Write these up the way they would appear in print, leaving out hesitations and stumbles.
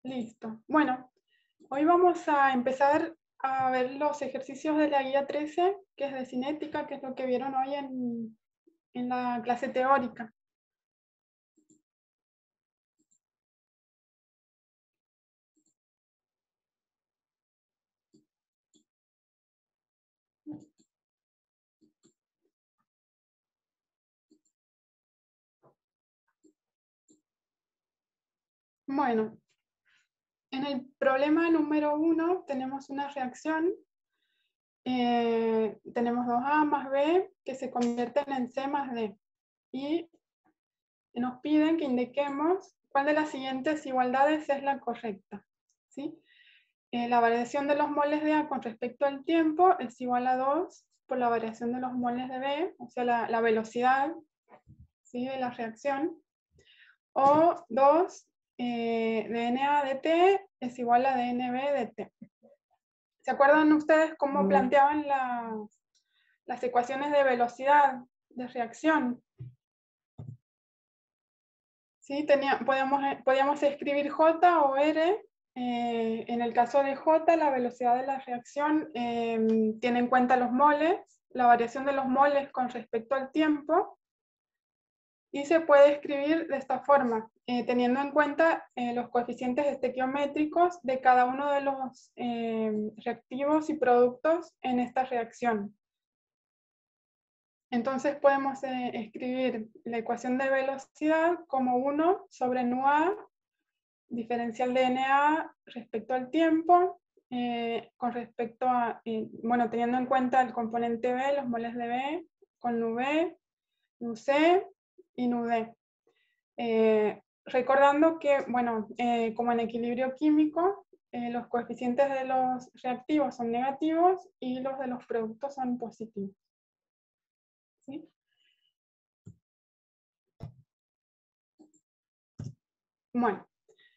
Listo. Bueno, hoy vamos a empezar a ver los ejercicios de la guía 13, que es de cinética, que es lo que vieron hoy en la clase teórica. Bueno, en el problema número 1 tenemos una reacción. Tenemos 2A más B que se convierten en C más D. Y nos piden que indiquemos cuál de las siguientes igualdades es la correcta, ¿sí? La variación de los moles de A con respecto al tiempo es igual a 2 por la variación de los moles de B, o sea, la velocidad, ¿sí?, de la reacción. O 2 dNA de T es igual a dNB de T. ¿Se acuerdan ustedes cómo planteaban las ecuaciones de velocidad de reacción? ¿Sí? Podíamos escribir J o R. En el caso de J, la velocidad de la reacción tiene en cuenta los moles, la variación de los moles con respecto al tiempo, y se puede escribir de esta forma, teniendo en cuenta los coeficientes estequiométricos de cada uno de los reactivos y productos en esta reacción. Entonces podemos escribir la ecuación de velocidad como 1 sobre nu-A, diferencial de NA respecto al tiempo, con respecto a, bueno, teniendo en cuenta el componente B, los moles de B, con nu-B, nu-C y nu-D. Recordando que, bueno, como en equilibrio químico, los coeficientes de los reactivos son negativos y los de los productos son positivos. ¿Sí? Bueno.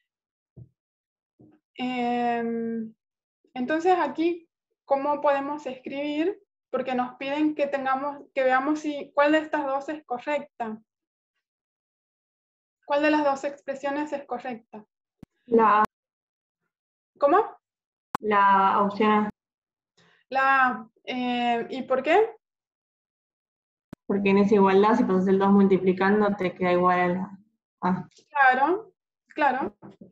Entonces aquí, ¿cómo podemos escribir? Porque nos piden que veamos cuál de estas dos es correcta. ¿Cuál de las dos expresiones es correcta? La A. ¿Cómo? La opción A. La A. ¿Y por qué? Porque en esa igualdad, si pasas el 2 multiplicando, te queda igual a la A. Claro, claro.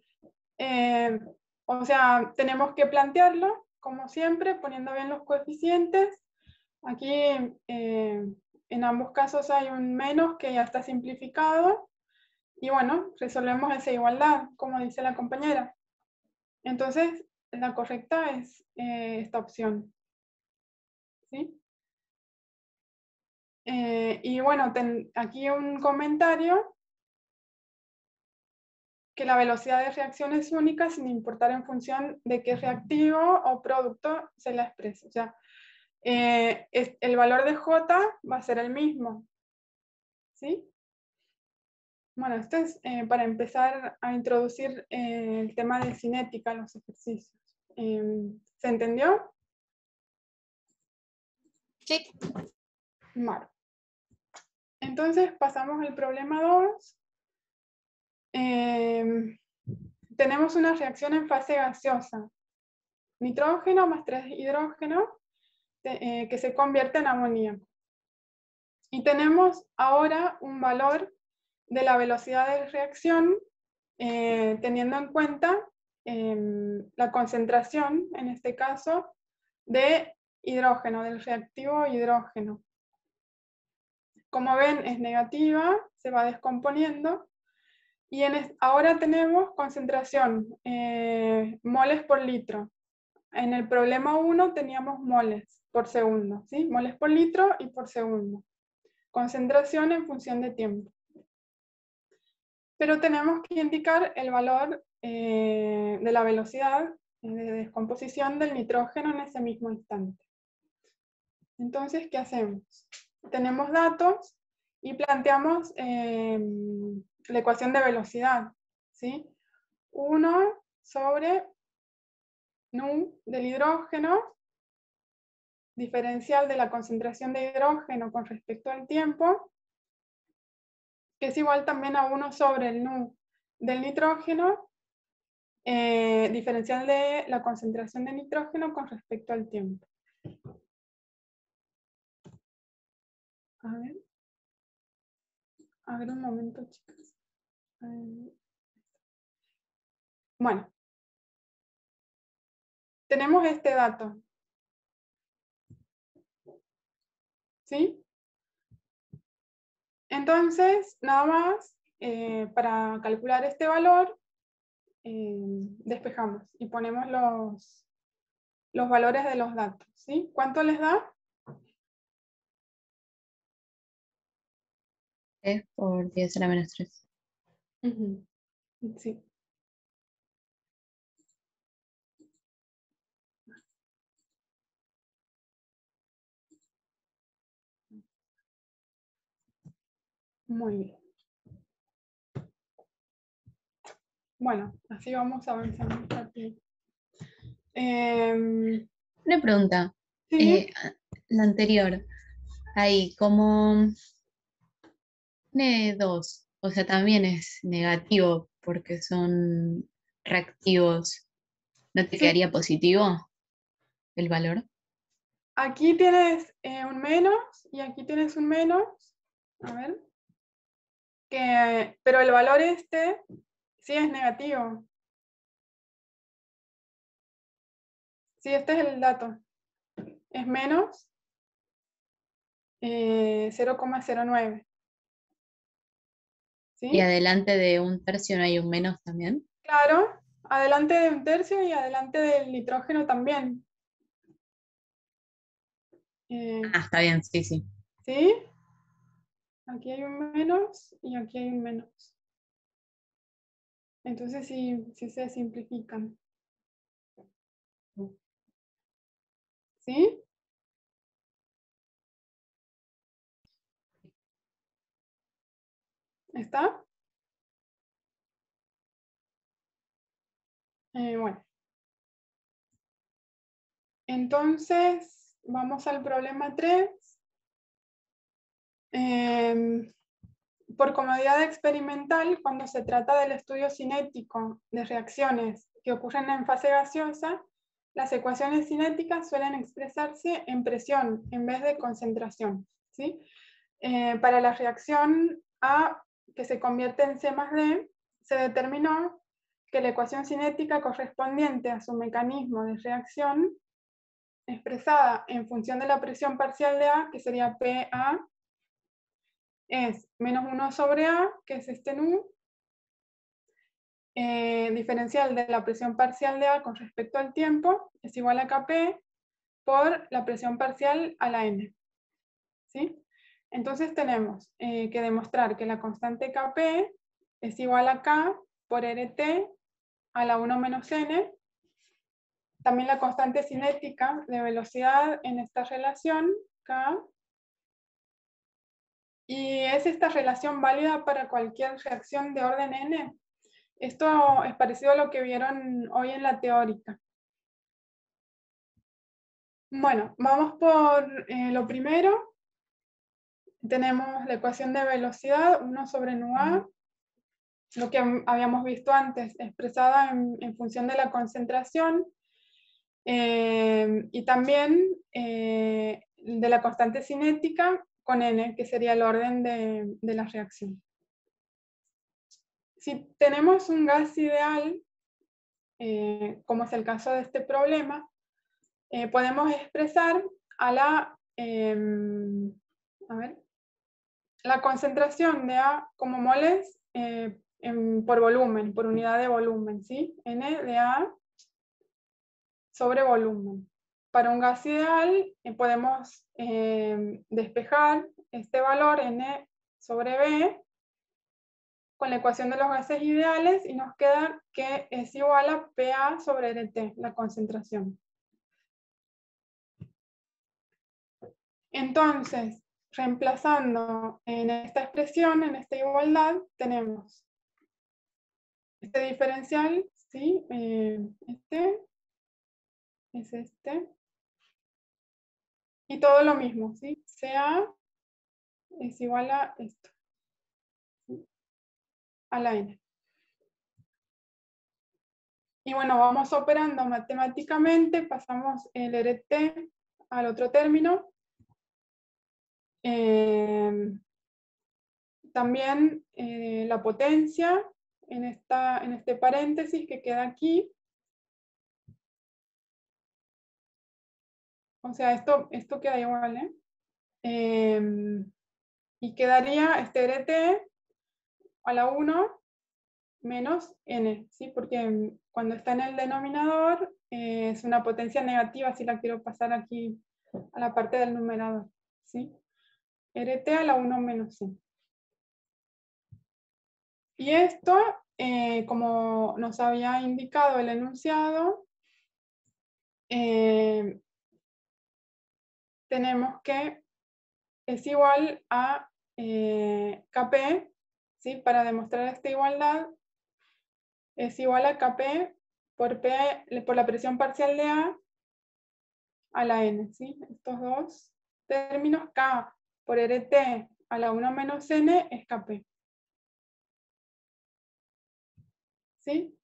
O sea, tenemos que plantearlo, como siempre, poniendo bien los coeficientes. Aquí, en ambos casos hay un menos que ya está simplificado. Y bueno, resolvemos esa igualdad, como dice la compañera. Entonces, la correcta es esta opción. ¿Sí? Y bueno, aquí un comentario, que la velocidad de reacción es única sin importar en función de qué reactivo o producto se la exprese. O sea, el valor de J va a ser el mismo. ¿Sí? Bueno, esto es para empezar a introducir el tema de cinética en los ejercicios. ¿Se entendió? Sí. Vale. Entonces pasamos al problema 2. Tenemos una reacción en fase gaseosa. Nitrógeno más 3 hidrógeno que se convierte en amoníaco. Y tenemos ahora un valor de la velocidad de reacción teniendo en cuenta la concentración, en este caso, de hidrógeno, del reactivo hidrógeno. Como ven, es negativa, se va descomponiendo. Y ahora tenemos concentración, moles por litro. En el problema 1 teníamos moles por segundo, ¿sí? Moles por litro y por segundo. Concentración en función de tiempo. Pero tenemos que indicar el valor de la velocidad de descomposición del nitrógeno en ese mismo instante. Entonces, ¿qué hacemos? Tenemos datos y planteamos la ecuación de velocidad, ¿sí? 1 sobre nu del hidrógeno, diferencial de la concentración de hidrógeno con respecto al tiempo, que es igual también a 1 sobre el nu del nitrógeno, diferencial de la concentración de nitrógeno con respecto al tiempo. A ver un momento, chicas. Bueno, tenemos este dato. ¿Sí? Entonces, nada más, para calcular este valor, despejamos y ponemos los valores de los datos. ¿Sí? ¿Cuánto les da? 3 por 10 a la menos 3. Sí. Muy bien. Bueno, así vamos avanzando rápido. Una pregunta. Sí. La anterior. Ahí, como tiene 2, o sea, también es negativo porque son reactivos. ¿No te Sí. quedaría positivo el valor? Aquí tienes un menos y aquí tienes un menos. A ver. Pero el valor este sí es negativo. Sí, este es el dato. Es menos 0,09. ¿Y ¿Sí? adelante de un tercio no hay un menos también? Claro, adelante de un tercio y adelante del nitrógeno también. Está bien, sí, sí. ¿Sí? Aquí hay un menos y aquí hay un menos. Entonces sí se simplifican. ¿Sí? ¿Está? Bueno. Entonces, vamos al problema 3. Por comodidad experimental, cuando se trata del estudio cinético de reacciones que ocurren en fase gaseosa, las ecuaciones cinéticas suelen expresarse en presión en vez de concentración. ¿Sí? Para la reacción A, que se convierte en C más D, se determinó que la ecuación cinética correspondiente a su mecanismo de reacción, expresada en función de la presión parcial de A, que sería PA, es menos 1 sobre A, que es este nu, diferencial de la presión parcial de A con respecto al tiempo, es igual a Kp por la presión parcial a la N. ¿Sí? Entonces tenemos que demostrar que la constante Kp es igual a K por RT a la 1 menos N. También la constante cinética de velocidad en esta relación, K, y es esta relación válida para cualquier reacción de orden N. Esto es parecido a lo que vieron hoy en la teórica. Bueno, vamos por lo primero. Tenemos la ecuación de velocidad, 1 sobre nu-a, lo que habíamos visto antes, expresada en función de la concentración, y también de la constante cinética con n, que sería el orden de la reacción. Si tenemos un gas ideal, como es el caso de este problema, podemos expresar a la concentración de A como moles por volumen, por unidad de volumen, ¿sí? N de A sobre volumen. Para un gas ideal podemos despejar este valor N sobre B con la ecuación de los gases ideales y nos queda que es igual a PA sobre RT, la concentración. Entonces, reemplazando en esta expresión, en esta igualdad, tenemos este diferencial, ¿sí? Este es este. Y todo lo mismo, ¿sí? CA es igual a esto, ¿sí? A la N. Y bueno, vamos operando matemáticamente, pasamos el RT al otro término. También la potencia en este paréntesis que queda aquí. O sea, esto queda igual, y quedaría este RT a la 1 menos n, ¿sí? Porque cuando está en el denominador es una potencia negativa si la quiero pasar aquí a la parte del numerador, ¿sí? RT a la 1 menos n. Y esto, como nos había indicado el enunciado, tenemos que es igual a Kp, ¿sí? Para demostrar esta igualdad, es igual a Kp por la presión parcial de a la n, ¿sí? Estos dos términos, K por RT a la 1 menos n es Kp. ¿Sí?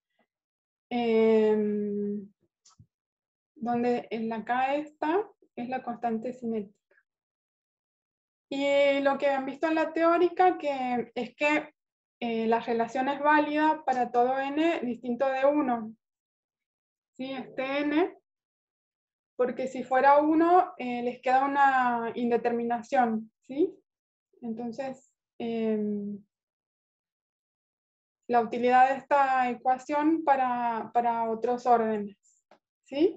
Donde en la K esta es la constante cinética. Y lo que han visto en la teórica es que la relación es válida para todo n distinto de 1. ¿Sí? Este n, porque si fuera 1 les queda una indeterminación. ¿Sí? Entonces, la utilidad de esta ecuación para otros órdenes. ¿Sí?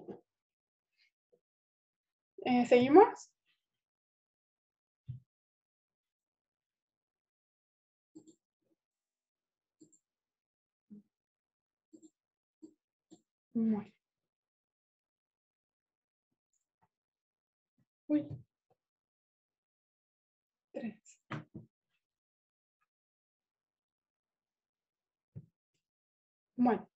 ¿Seguimos? Bueno. Uy. 3. Bueno.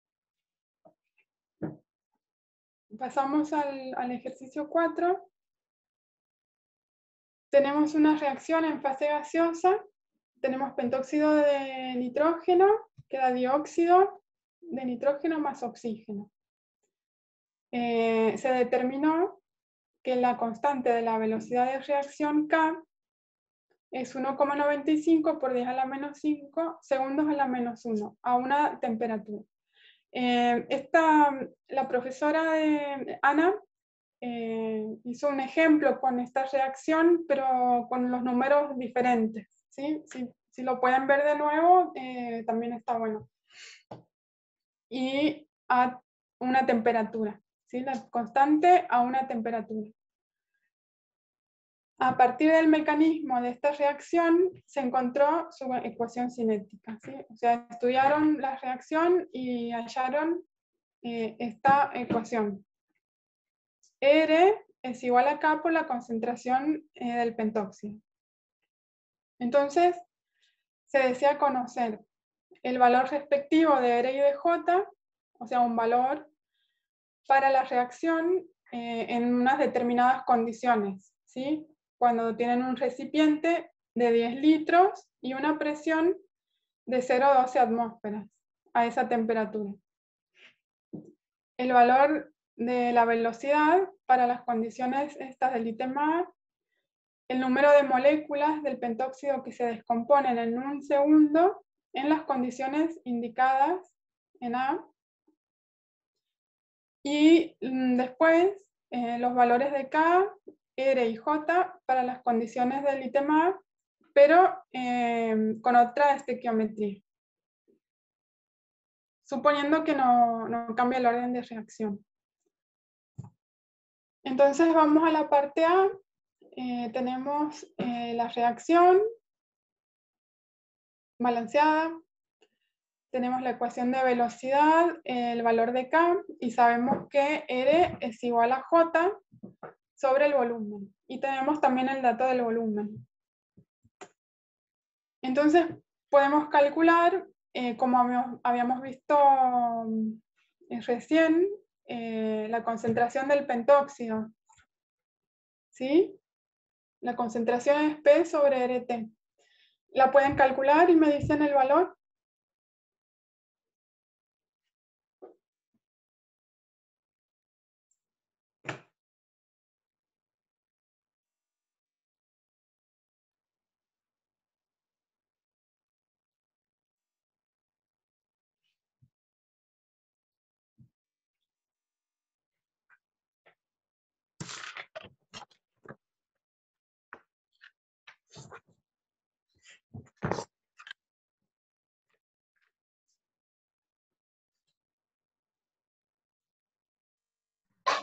Pasamos al ejercicio 4. Tenemos una reacción en fase gaseosa. Tenemos pentóxido de nitrógeno, queda dióxido de nitrógeno más oxígeno. Se determinó que la constante de la velocidad de reacción K es 1,95 por 10 a la menos 5 segundos a la menos 1 a una temperatura. La profesora Ana hizo un ejemplo con esta reacción, pero con los números diferentes. ¿Sí? Si lo pueden ver de nuevo, también está bueno. Y a una temperatura, ¿sí? La constante a una temperatura. A partir del mecanismo de esta reacción se encontró su ecuación cinética. ¿Sí? O sea, estudiaron la reacción y hallaron esta ecuación. R es igual a K por la concentración del pentóxido. Entonces, se desea conocer el valor respectivo de R y de J, o sea, un valor para la reacción en unas determinadas condiciones, ¿sí? Cuando tienen un recipiente de 10 litros y una presión de 0,12 atmósferas a esa temperatura. El valor de la velocidad para las condiciones estas del ítem A, el número de moléculas del pentóxido que se descomponen en un segundo en las condiciones indicadas en A, y después los valores de K, R y J para las condiciones del ítem A, pero con otra estequiometría, suponiendo que no cambie el orden de reacción. Entonces vamos a la parte A. Tenemos la reacción balanceada, tenemos la ecuación de velocidad, el valor de K, y sabemos que R es igual a J sobre el volumen. Y tenemos también el dato del volumen. Entonces podemos calcular, como habíamos visto recién, la concentración del pentóxido. ¿Sí? La concentración es P sobre RT. La pueden calcular y me dicen el valor.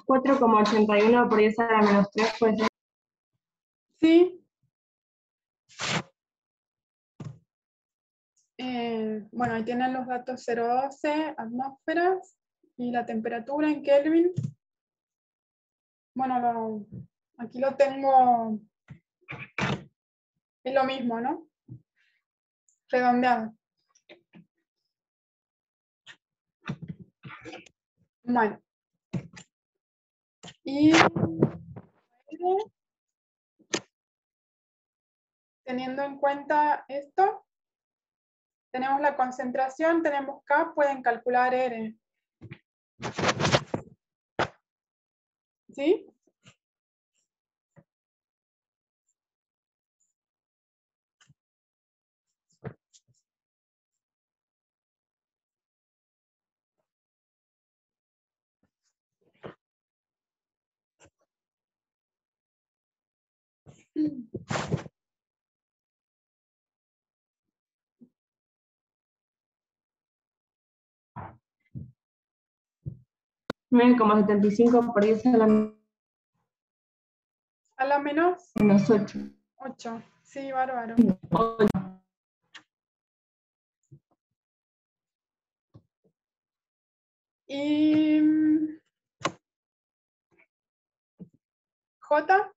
4,81 por 10 a la menos 3 puede ser. Sí. Bueno, ahí tienen los datos 0,12 atmósferas y la temperatura en Kelvin. Bueno, aquí lo tengo, es lo mismo, ¿no? Redondeado. Bueno. Y teniendo en cuenta esto, tenemos la concentración, tenemos K, pueden calcular R. ¿Sí? $9,75 por 10 A la menos menos 8. 8. Sí, bárbaro. Y J.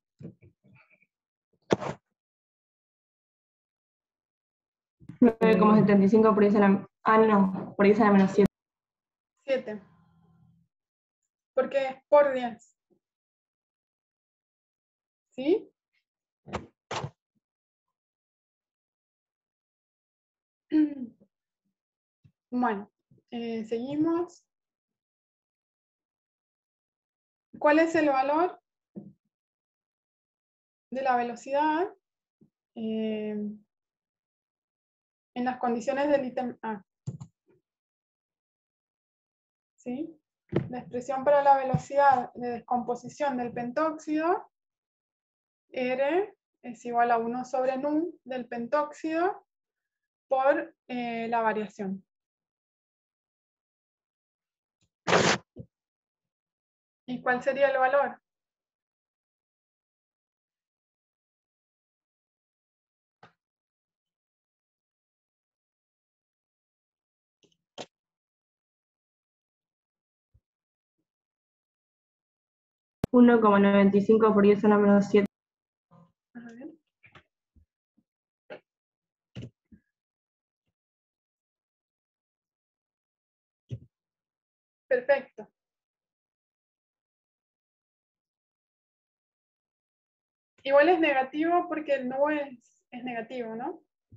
9,75 por 10 a la... no, por 10 a la menos 7. 7. Porque es por 10. ¿Sí? Bueno, seguimos. ¿Cuál es el valor de la velocidad en las condiciones del ítem A? ¿Sí? La expresión para la velocidad de descomposición del pentóxido, R es igual a 1 sobre nu del pentóxido por la variación. ¿Y cuál sería el valor? $1,95 por 10 a la menos 7. A ver. Perfecto. Igual es negativo porque el nu es negativo, ¿no?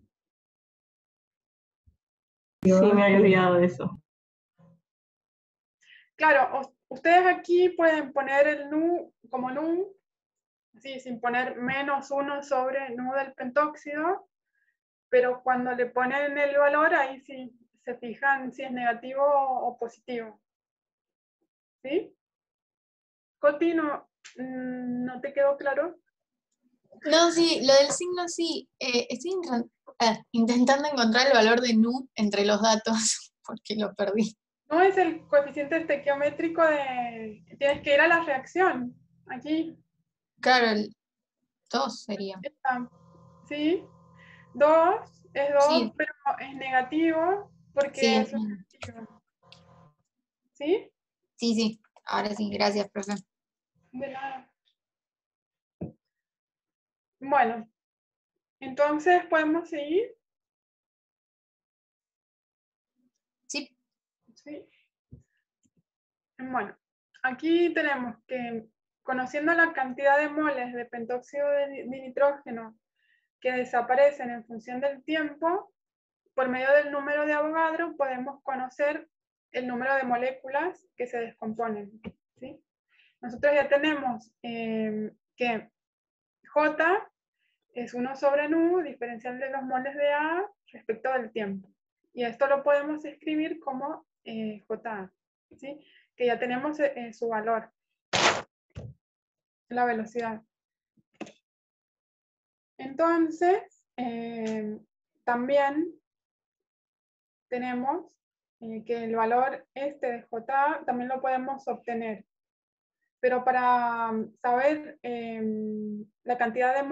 Sí, me había olvidado de eso. Claro, ustedes aquí pueden poner el nu como nu, así, sin poner menos 1 sobre nu del pentóxido, pero cuando le ponen el valor, ahí sí se fijan si es negativo o positivo. ¿Sí? Coti, ¿no te quedó claro? No, sí, lo del signo sí. Estoy intentando encontrar el valor de nu entre los datos, porque lo perdí. No es el coeficiente estequiométrico de... Tienes que ir a la reacción. Aquí Claro, el 2 sería. está. ¿Sí? 2 es 2, Sí, pero es negativo porque sí, es un negativo. ¿Sí? sí, sí. Ahora sí, gracias, profe. De nada. Bueno, entonces podemos seguir. Sí, ¿Sí? Bueno, aquí tenemos que, conociendo la cantidad de moles de pentóxido de nitrógeno que desaparecen en función del tiempo, por medio del número de Avogadro podemos conocer el número de moléculas que se descomponen. ¿Sí? Nosotros ya tenemos que J es 1 sobre nu, diferencial de los moles de A respecto del tiempo. Y esto lo podemos escribir como JA, ¿sí? Que ya tenemos su valor, la velocidad. Entonces, también tenemos que el valor este de JA también lo podemos obtener pero para saber la cantidad de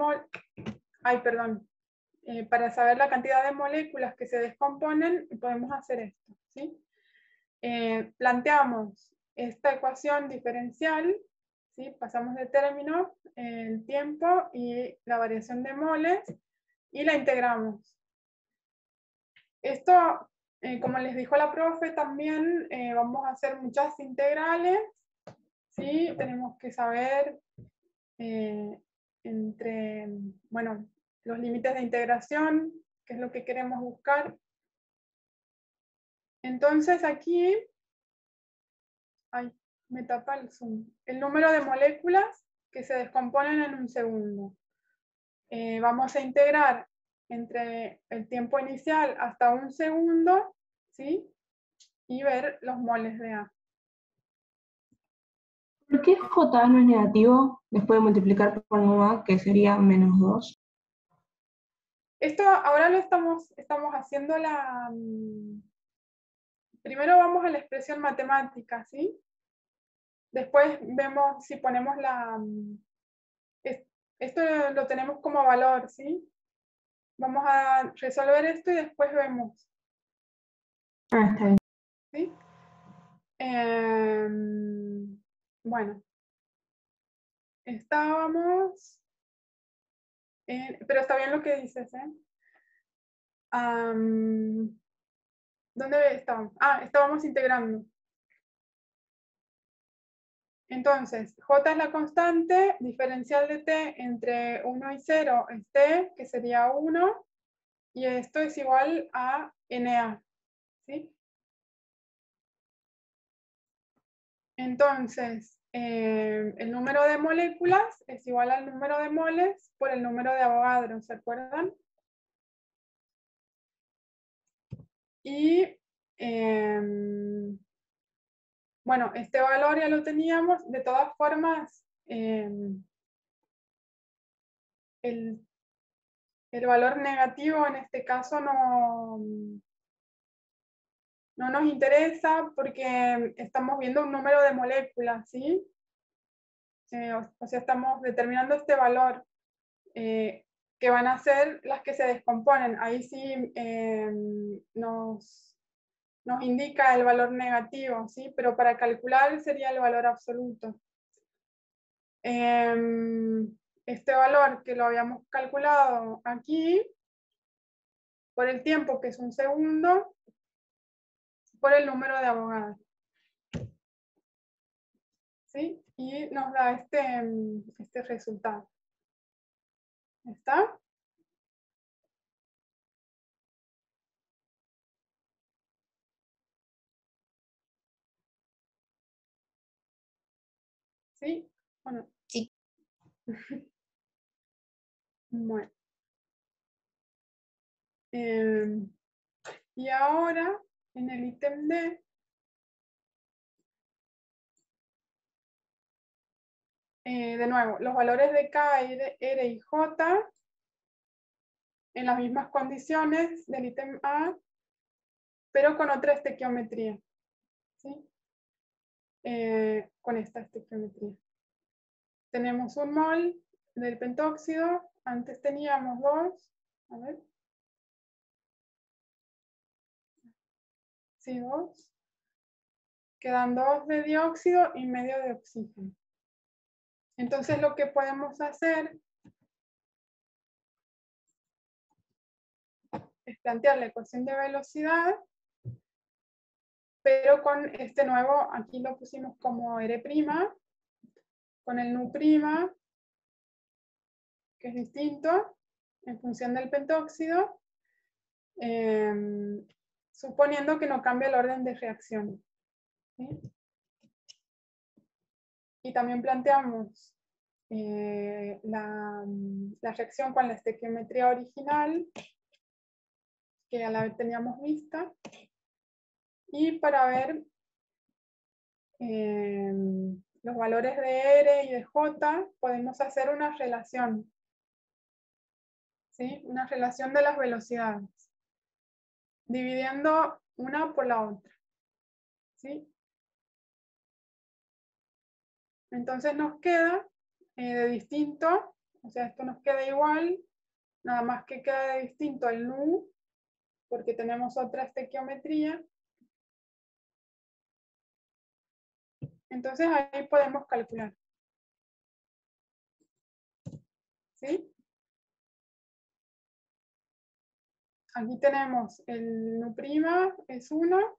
para saber la cantidad de moléculas que se descomponen, podemos hacer esto, ¿sí? Planteamos esta ecuación diferencial, ¿sí? Pasamos de término, el tiempo y la variación de moles, y la integramos. Esto, como les dijo la profe, también vamos a hacer muchas integrales, ¿sí? Tenemos que saber bueno, los límites de integración, que es lo que queremos buscar. Entonces aquí, ay, me tapa el zoom, el número de moléculas que se descomponen en un segundo. Vamos a integrar entre el tiempo inicial hasta un segundo, ¿sí? Y ver los moles de A. ¿Por qué J no es negativo después de multiplicar por A, que sería -2? Esto ahora lo estamos haciendo primero vamos a la expresión matemática, ¿sí? Después vemos si ponemos esto lo tenemos como valor, ¿sí? Vamos a resolver esto y después vemos. Está bien. ¿Sí? Bueno. Estábamos... pero está bien lo que dices, ¿eh? ¿Dónde estábamos? Estábamos integrando. Entonces, J es la constante diferencial de t entre 1 y 0 es t, que sería 1, y esto es igual a Na, ¿sí? Entonces, el número de moléculas es igual al número de moles por el número de Avogadro, ¿se acuerdan? Y, bueno, este valor ya lo teníamos. De todas formas, el valor negativo en este caso no nos interesa porque estamos viendo un número de moléculas, ¿sí? O sea, estamos determinando este valor, que van a ser las que se descomponen. Ahí sí nos indica el valor negativo, ¿sí? Pero para calcular sería el valor absoluto. Este valor que lo habíamos calculado aquí, por el tiempo que es un segundo, por el número de Avogadro. ¿Sí? Y nos da este resultado. ¿Está? ¿Sí? ¿O no? Sí. Bueno. Y ahora, en el ítem D, de nuevo, los valores de K, R y J en las mismas condiciones del ítem A, pero con otra estequiometría, ¿sí? Con esta estequiometría. Tenemos un mol del pentóxido, antes teníamos 2, a ver. Sí, 2. Quedan 2 de dióxido y medio de oxígeno. Entonces lo que podemos hacer es plantear la ecuación de velocidad, pero con este nuevo, aquí lo pusimos como R', con el nu', que es distinto en función del pentóxido, suponiendo que no cambie el orden de reacción. ¿Sí? Y también planteamos la reacción con la estequiometría original, que ya la teníamos vista, y para ver los valores de R y de J, podemos hacer una relación, ¿sí? Una relación de las velocidades, dividiendo una por la otra, ¿sí? Entonces nos queda de distinto, o sea, esto nos queda igual, nada más que queda de distinto el nu, porque tenemos otra estequiometría. Entonces ahí podemos calcular. ¿Sí? Aquí tenemos el nu' es 1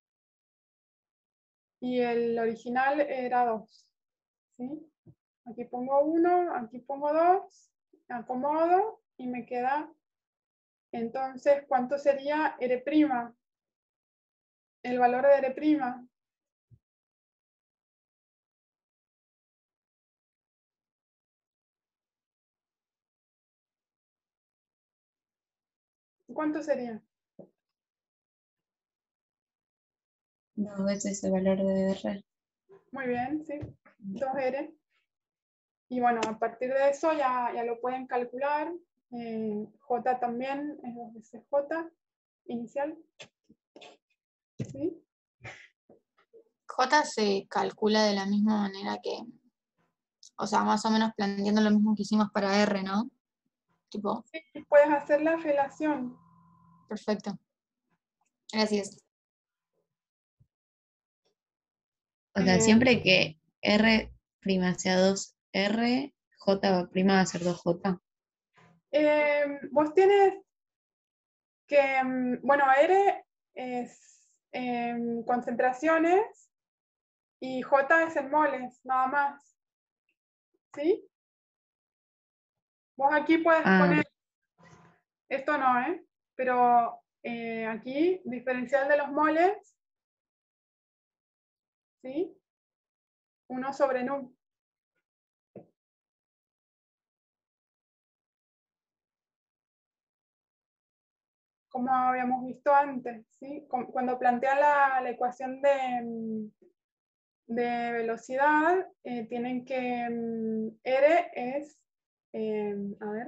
y el original era 2. ¿Sí? Aquí pongo 1, aquí pongo 2, acomodo y me queda, entonces, ¿cuánto sería R'? El valor de R'. ¿Cuánto sería? 2 veces el valor de R. Muy bien, sí. 2R. Y bueno, a partir de eso ya lo pueden calcular. J también es 2 veces J inicial. ¿Sí? J se calcula de la misma manera que, o sea, más o menos planteando lo mismo que hicimos para R, ¿no? Tipo, Sí, puedes hacer la relación. perfecto. Gracias. O sea, Eh, siempre que R' sea 2R, J' va a ser 2J. Vos tienes que, bueno, R es concentraciones y J es en moles, nada más. ¿Sí? Vos aquí puedes Ah, poner, esto no, pero aquí, diferencial de los moles, ¿sí? 1 sobre nu. Como habíamos visto antes, ¿sí? Cuando plantea la ecuación de velocidad, tienen que R es, a ver,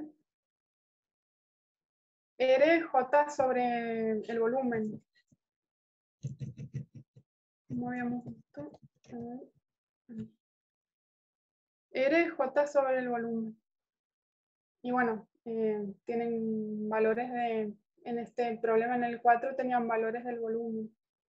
R J sobre el volumen. ¿Cómo habíamos visto? A ver. R J sobre el volumen. Y bueno, tienen valores en este problema en el 4 tenían valores del volumen.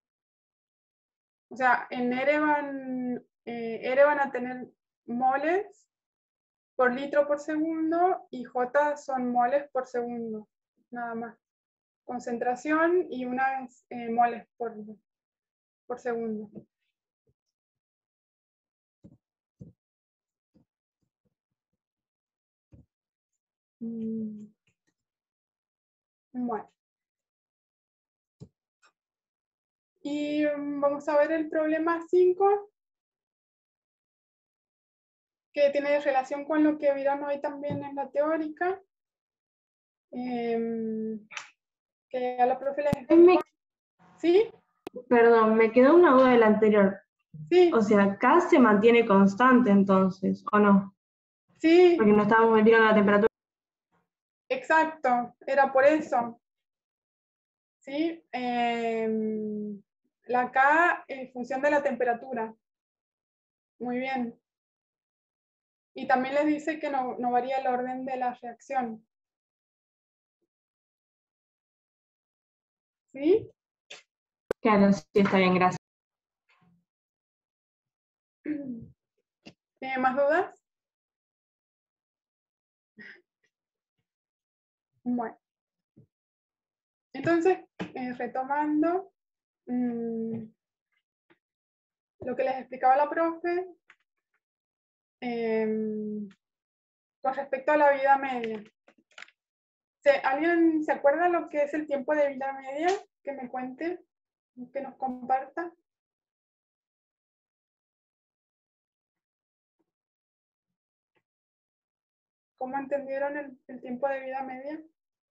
O sea, en R van a tener moles por litro por segundo y J son moles por segundo, nada más. Concentración y una es moles por segundo. Bueno. Y vamos a ver el problema 5, que tiene relación con lo que vieron hoy también en la teórica. Que a la profe les explicó. ¿Sí? Perdón, me quedó una duda del anterior. Sí, O sea, K se mantiene constante entonces, ¿o no? sí, Porque no estamos modificando la temperatura. exacto, era por eso. ¿Sí? La K en función de la temperatura. Muy bien. Y también les dice que no varía el orden de la reacción. ¿Sí? Claro, sí, está bien, gracias. ¿Más dudas? Bueno. Entonces, retomando lo que les explicaba la profe, con respecto a la vida media. ¿Alguien se acuerda lo que es el tiempo de vida media? Que me cuente, que nos comparta. ¿Cómo entendieron el tiempo de vida media?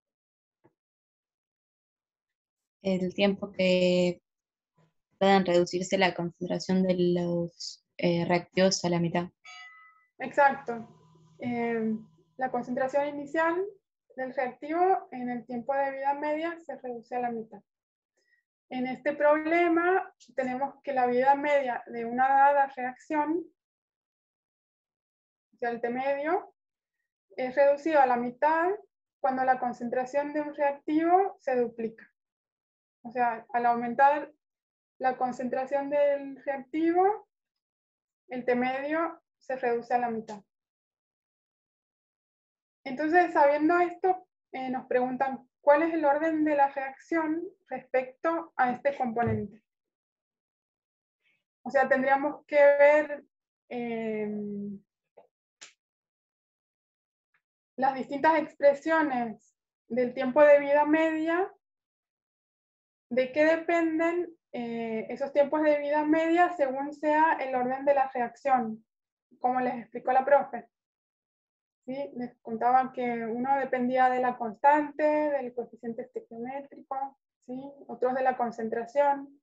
el tiempo que puedan reducirse la concentración de los reactivos a la mitad. Exacto. La concentración inicial del reactivo en el tiempo de vida media se reduce a la mitad. En este problema tenemos que la vida media de una dada reacción o sea, el T medio, es reducido a la mitad cuando la concentración de un reactivo se duplica. O sea, al aumentar la concentración del reactivo, el T medio se reduce a la mitad. Entonces, sabiendo esto, nos preguntan cuál es el orden de la reacción respecto a este componente. O sea, tendríamos que ver las distintas expresiones del tiempo de vida media, de qué dependen esos tiempos de vida media según sea el orden de la reacción, como les explicó la profe. ¿Sí? Les contaban que uno dependía de la constante, del coeficiente estequiométrico, ¿sí? Otros de la concentración.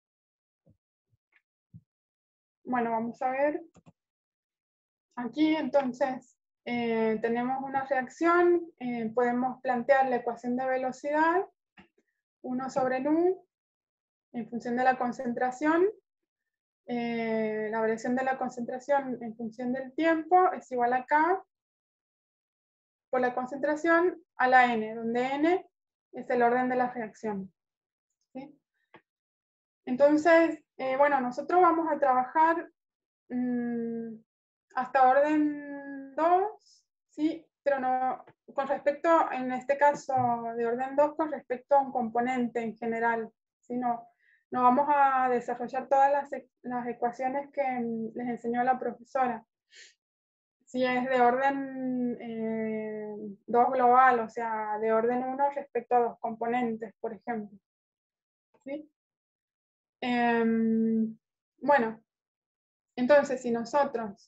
Bueno, vamos a ver. Aquí entonces tenemos una reacción, podemos plantear la ecuación de velocidad, 1 sobre nu, en función de la concentración. La variación de la concentración en función del tiempo es igual a K por la concentración a la N, donde N es el orden de la reacción. ¿Sí? Entonces, bueno, nosotros vamos a trabajar hasta orden 2, ¿sí? Pero no, con respecto, en este caso de orden 2, con respecto a un componente en general, ¿sí? No vamos a desarrollar todas las ecuaciones que les enseñó la profesora. Si es de orden 2 global, o sea, de orden 1 respecto a 2 componentes, por ejemplo. ¿Sí? Bueno, entonces si nosotros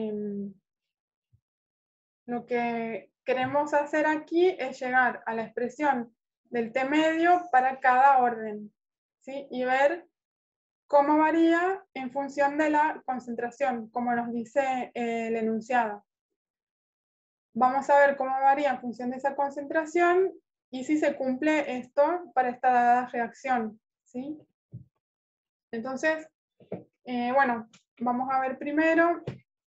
lo que queremos hacer aquí es llegar a la expresión del T medio para cada orden, ¿sí? Y ver cómo varía en función de la concentración, como nos dice el enunciado. Vamos a ver cómo varía en función de esa concentración y si se cumple esto para esta dada reacción, ¿sí? Entonces, bueno, vamos a ver primero,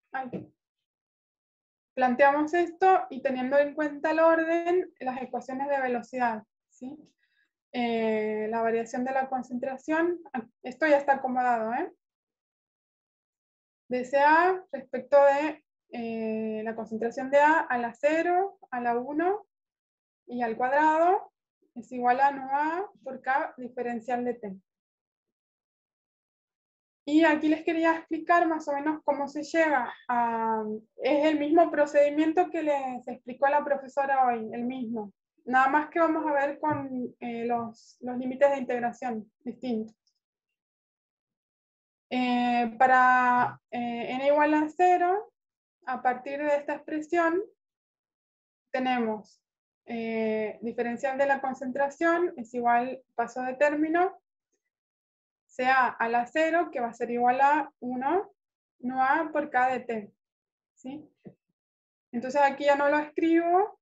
planteamos esto y teniendo en cuenta el orden, las ecuaciones de velocidad, ¿sí? La variación de la concentración, esto ya está acomodado, de CA respecto de la concentración de A a la 0, a la 1 y al cuadrado es igual a nu A por K diferencial de T. Y aquí les quería explicar más o menos cómo se llega a... Es el mismo procedimiento que les explicó la profesora hoy, el mismo. Nada más que vamos a ver con los límites de integración distintos. Para n igual a 0, a partir de esta expresión, tenemos diferencial de la concentración es igual paso de término, CA a la 0, que va a ser igual a 1, nu A por K de T. ¿Sí? Entonces aquí ya no lo escribo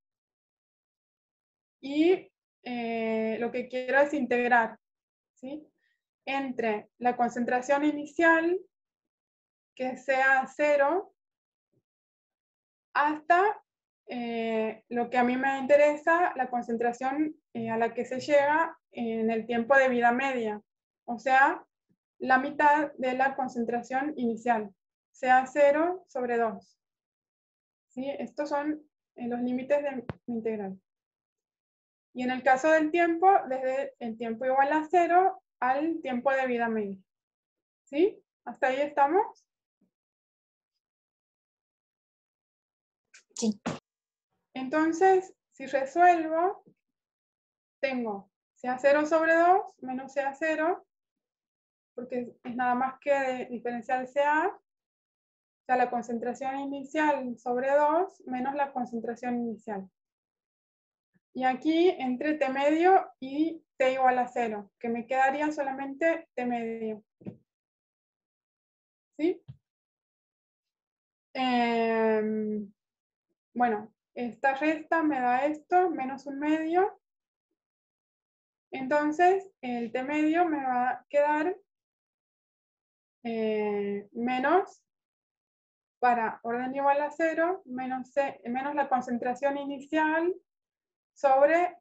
y lo que quiero es integrar, ¿sí? Entre la concentración inicial, que sea 0, hasta lo que a mí me interesa, la concentración a la que se llega en el tiempo de vida media, o sea, la mitad de la concentración inicial, sea 0 sobre 2. ¿Sí? Estos son los límites de mi integral. Y en el caso del tiempo, desde el tiempo igual a 0 al tiempo de vida media. ¿Sí? ¿Hasta ahí estamos? Sí. Entonces, si resuelvo, tengo sea 0 sobre 2 menos sea 0, porque es nada más que diferencial CA, o sea, la concentración inicial sobre 2 menos la concentración inicial. Y aquí entre T medio y T igual a 0, que me quedaría solamente T medio. ¿Sí? Bueno, esta resta me da esto, menos un medio. Entonces, el T medio me va a quedar menos para orden igual a 0 menos la concentración inicial sobre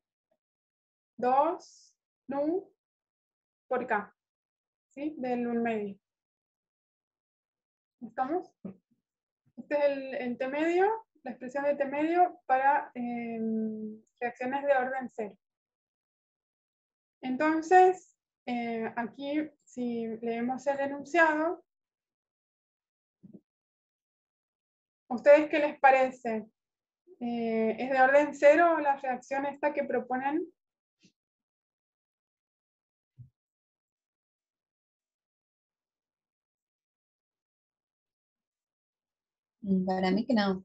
2 nu por K, ¿sí? Del 1 medio. ¿Estamos? Este es el T medio, la expresión de T medio para reacciones de orden 0. Entonces, aquí, si leemos el enunciado, ¿a ustedes qué les parece? ¿Es de orden 0 la reacción esta que proponen? Para mí que no.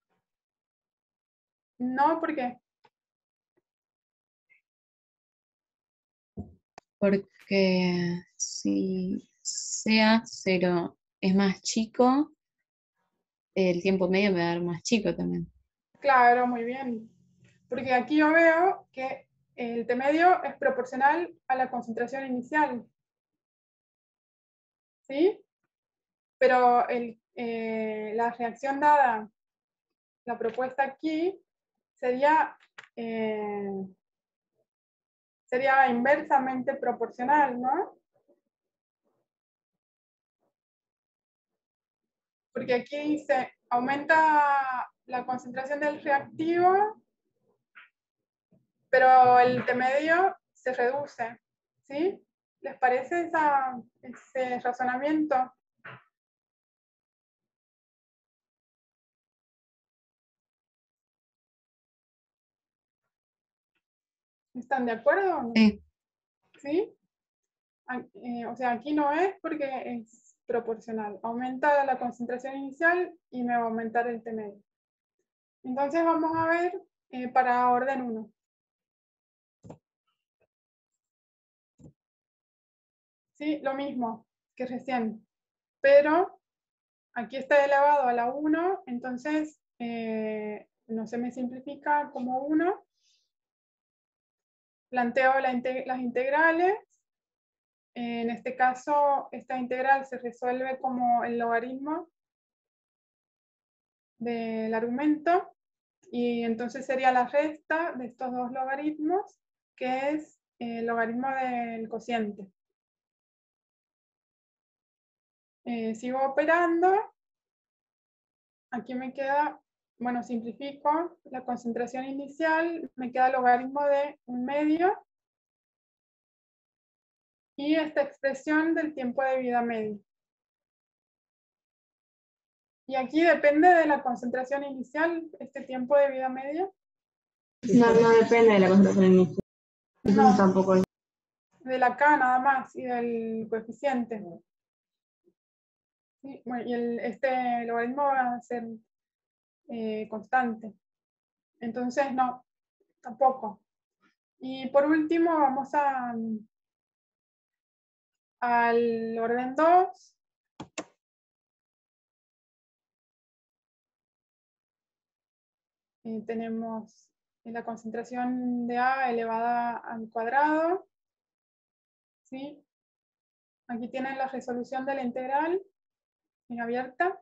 No, ¿por qué? Porque si sea 0 es más chico, el tiempo medio me va a dar más chico también. Claro, muy bien. Porque aquí yo veo que el T medio es proporcional a la concentración inicial. ¿Sí? Pero la reacción dada, la propuesta aquí, sería inversamente proporcional, ¿no? Porque aquí se aumenta la concentración del reactivo, pero el T medio se reduce, ¿sí? ¿Les parece ese razonamiento? ¿Están de acuerdo o no? Sí. ¿Sí? O sea, aquí no es porque es proporcional. Aumenta la concentración inicial y me va a aumentar el T medio. Entonces vamos a ver para orden 1. ¿Sí? Lo mismo que recién. Pero aquí está elevado a la 1, entonces no se me simplifica como 1. Planteo las integrales. En este caso, esta integral se resuelve como el logaritmo del argumento. Y entonces sería la resta de estos dos logaritmos, que es el logaritmo del cociente. Sigo operando. Aquí me queda, bueno, simplifico la concentración inicial, me queda logaritmo de 1 medio y esta expresión del tiempo de vida medio. Y aquí depende de la concentración inicial, este tiempo de vida medio. No depende de la concentración inicial. Eso No. tampoco es. De la K nada más y del coeficiente. Sí, bueno, y este logaritmo va a ser constante. Entonces, no, tampoco. Y por último, vamos al orden 2. Tenemos la concentración de A elevada al cuadrado. ¿Sí? Aquí tienen la resolución de la integral en abierta.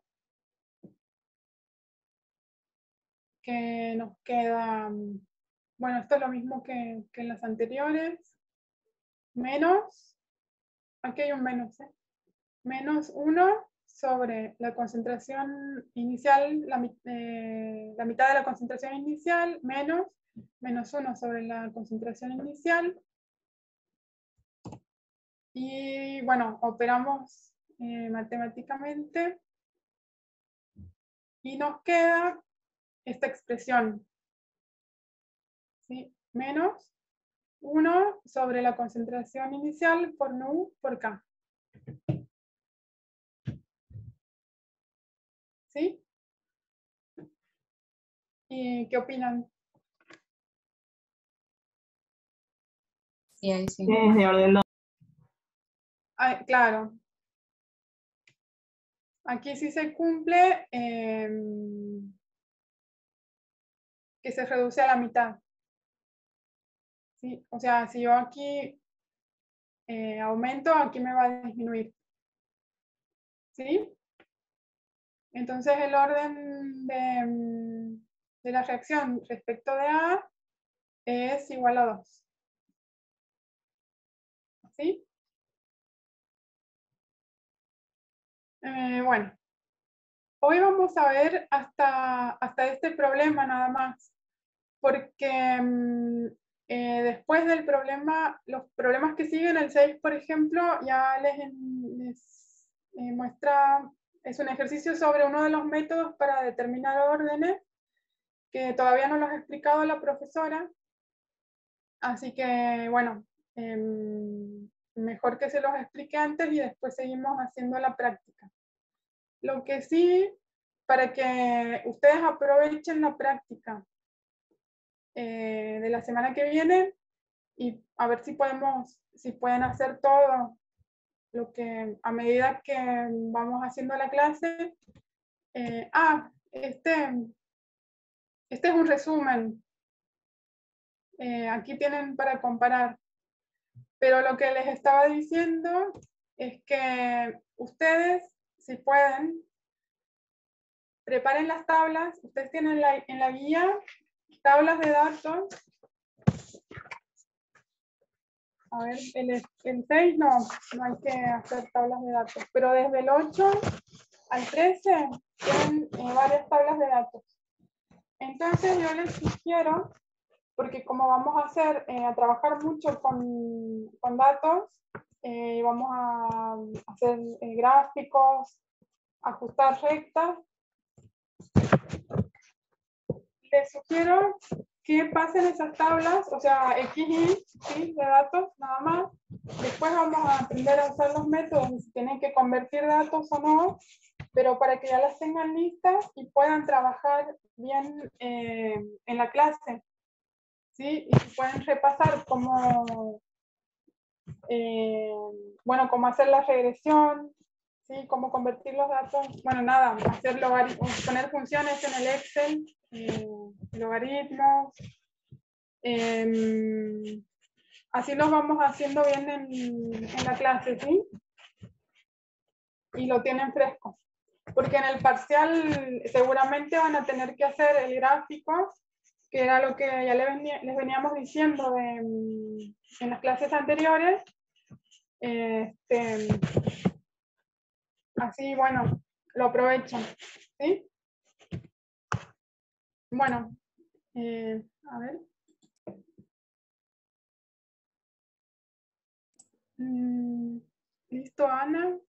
Que nos queda, bueno, esto es lo mismo que en las anteriores. Menos, aquí hay un menos, menos 1 sobre la concentración inicial, la mitad de la concentración inicial, menos 1 sobre la concentración inicial. Y bueno, operamos matemáticamente y nos queda esta expresión, ¿sí? Menos 1 sobre la concentración inicial por nu por K. ¿Sí? ¿Y qué opinan? Sí, ahí sí. Es de orden 2. Ah, claro. Aquí sí se cumple que se reduce a la mitad. ¿Sí? O sea, si yo aquí aumento, aquí me va a disminuir. ¿Sí? Entonces el orden de la reacción respecto de A es igual a 2. ¿Sí? Bueno, hoy vamos a ver hasta este problema nada más, porque después del problema, los problemas que siguen, el 6, por ejemplo, ya les muestra, es un ejercicio sobre uno de los métodos para determinar órdenes, que todavía no los ha explicado la profesora, así que, bueno, mejor que se los explique antes y después seguimos haciendo la práctica. Lo que sí, para que ustedes aprovechen la práctica de la semana que viene y a ver si pueden hacer todo lo que a medida que vamos haciendo la clase. Este es un resumen. Aquí tienen para comparar. Pero lo que les estaba diciendo es que ustedes, si pueden, preparen las tablas. Ustedes tienen en la guía tablas de datos. A ver, el 6 no hay que hacer tablas de datos, pero desde el 8 al 13 tienen varias tablas de datos. Entonces yo les sugiero, porque como vamos a trabajar mucho con datos, vamos a hacer gráficos, ajustar rectas, les sugiero que pasen esas tablas, o sea, XY, ¿sí? De datos, nada más. Después vamos a aprender a usar los métodos, si tienen que convertir datos o no, pero para que ya las tengan listas y puedan trabajar bien en la clase, ¿sí? Y pueden repasar cómo, bueno, cómo hacer la regresión, ¿sí? Cómo convertir los datos, bueno, nada, poner funciones en el Excel, logaritmos, así los vamos haciendo bien en la clase, ¿sí? Y lo tienen fresco. Porque en el parcial seguramente van a tener que hacer el gráfico, que era lo que ya les veníamos diciendo en las clases anteriores. Así, bueno, lo aprovechan, ¿sí? Bueno, a ver. ¿Listo, Ana?